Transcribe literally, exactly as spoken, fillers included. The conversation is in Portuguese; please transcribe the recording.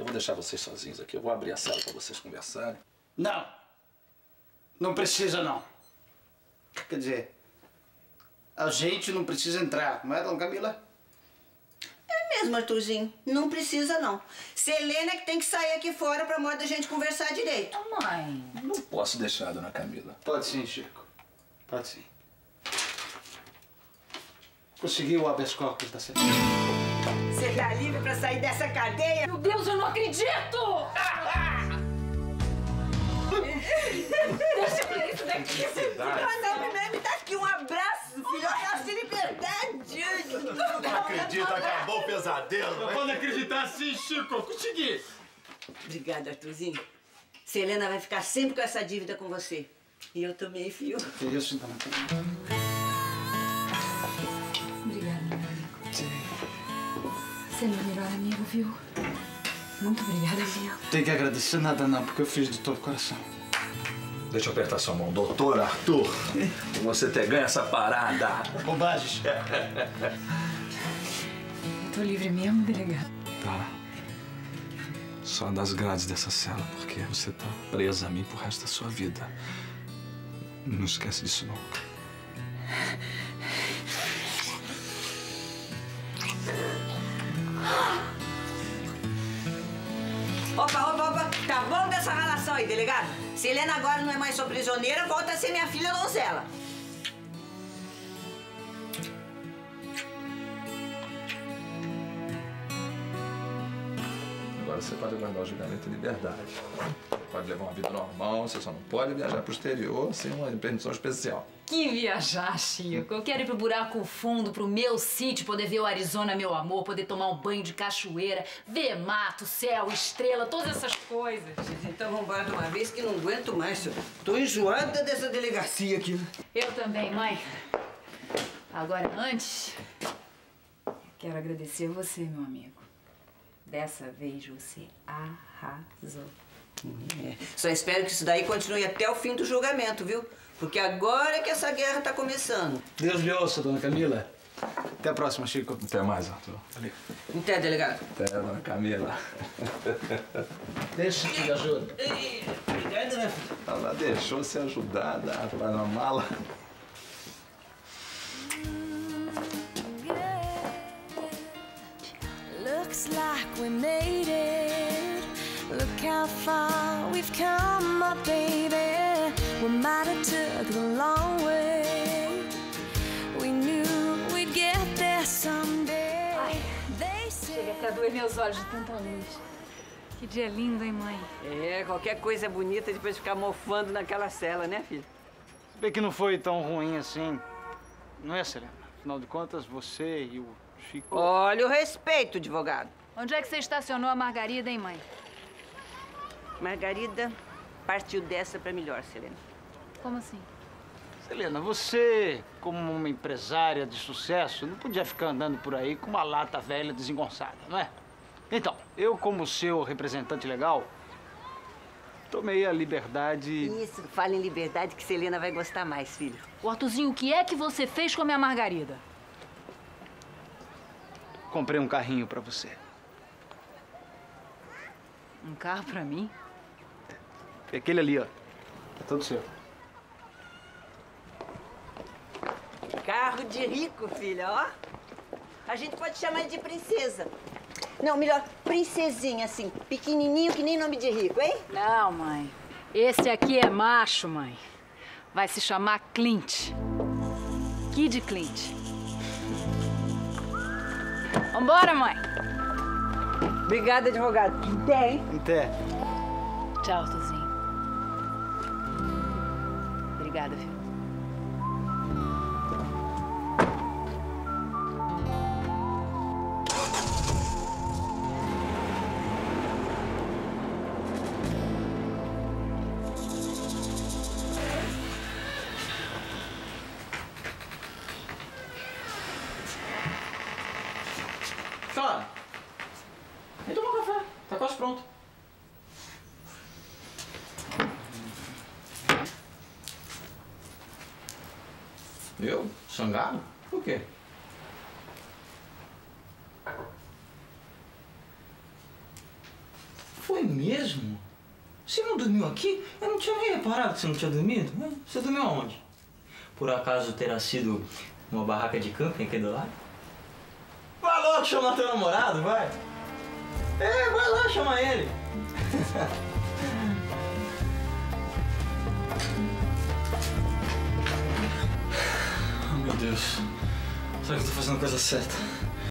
vou deixar vocês sozinhos aqui. Eu vou abrir a cela para vocês conversarem. Não. Não precisa, não. Quer dizer, a gente não precisa entrar, não é, dona Camila? É mesmo, Arthurzinho. Não precisa, não. Selena que tem que sair aqui fora pra modo da gente conversar direito. Oh, mãe. Não posso deixar, dona Camila. Pode sim, Chico. Pode sim. Conseguiu o habeas corpus da Selena. Você tá livre pra sair dessa cadeia? Meu Deus, eu não acredito! Deixa eu ver isso daqui. Ah, não, primeiro me dá aqui um abraço, filho. Eu acho de liberdade. Não acredito, acabou o pesadelo. Não pode acreditar assim, Chico. Eu consegui. Obrigada, Arthurzinho. Selena vai ficar sempre com essa dívida com você. E eu também, filho. Que isso, então? Obrigada, meu amigo. Você é meu melhor amigo, viu? Muito obrigada, viu? Tem que agradecer nada não, porque eu fiz de todo o coração. Deixa eu apertar sua mão. Doutor Arthur, você ter ganho essa parada. Bobagens. Eu tô livre mesmo, delegado. Tá. Só das grades dessa cela, porque você tá presa a mim pro resto da sua vida. Não esquece disso nunca. Opa, opa, opa. Tá bom dessa relação aí, delegado? Selena agora não é mais sua prisioneira, volta a ser minha filha donzela. Agora você pode aguardar o julgamento em liberdade. Pode levar uma vida normal, você só não pode viajar pro exterior sem uma permissão especial. Que viajar, Chico. Eu quero ir pro buraco fundo, pro meu sítio, poder ver o Arizona, meu amor, poder tomar um banho de cachoeira, ver mato, céu, estrela, todas essas coisas. Então vamos embora de uma vez que não aguento mais. Tô enjoada dessa delegacia aqui. Eu também, mãe. Agora, antes, quero agradecer você, meu amigo. Dessa vez você arrasou. É. Só espero que isso daí continue até o fim do julgamento, viu? Porque agora é que essa guerra tá começando. Deus lhe ouça, dona Camila. Até a próxima, Chico. Até mais, Arthur. Valeu. Até, delegado. Até, dona Camila. Deixa que lhe ajuda. Obrigada, minha filha. Ela deixou se ajudar, dá pra na mala. Looks like we made it. Look how far we've come, my baby. We might have took the long way. We knew we'd get there someday. Ai, They say chega até a doer meus olhos de tanta luz. Que dia lindo, hein, mãe? É, qualquer coisa bonita depois de ficar mofando naquela cela, né, filho? Se bem que não foi tão ruim assim. Não é, Selena? Afinal de contas, você e o Chico... Olha o respeito, advogado. Onde é que você estacionou a Margarida, hein, mãe? Margarida partiu dessa pra melhor, Selena. Como assim? Selena, você, como uma empresária de sucesso, não podia ficar andando por aí com uma lata velha desengonçada, não é? Então, eu, como seu representante legal, tomei a liberdade... Isso, fala em liberdade que Selena vai gostar mais, filho. O Arthurzinho, o que é que você fez com a minha Margarida? Comprei um carrinho pra você. Um carro pra mim? É aquele ali, ó. É todo seu. Carro de rico, filha, ó. A gente pode chamar ele de princesa. Não, melhor, princesinha, assim, pequenininho que nem nome de rico, hein? Não, mãe. Esse aqui é macho, mãe. Vai se chamar Clint. Kid Clint. Vambora, mãe. Obrigada, advogado. Até, hein? Até. Tchau, Arthurzinho. Obrigada, viu? Claro. Vem tomar um café. Tá quase pronto. Eu? Sangado? Por quê? Foi mesmo? Você não dormiu aqui? Eu não tinha nem reparado que você não tinha dormido. Você dormiu aonde? Por acaso terá sido uma barraca de camping aqui do lado? Vai logo chamar teu namorado, vai! É, vai lá chamar ele! Oh, meu Deus. Será que eu tô fazendo a coisa certa?